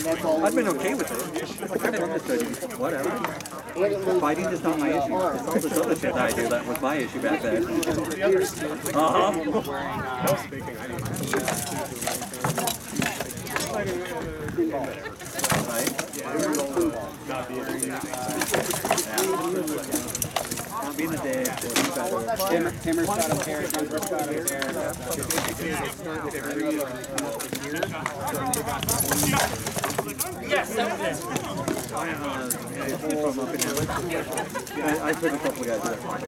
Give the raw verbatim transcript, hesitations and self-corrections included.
I've been okay with it. Like, I've understood whatever. Fighting is not my issue. It's all this other shit that I do that was my issue back then. Uh-huh. Right? Not being a dick, better. Timmer's got him here, Timmer's got him here. Yes, that was it. I, I took a couple of guys.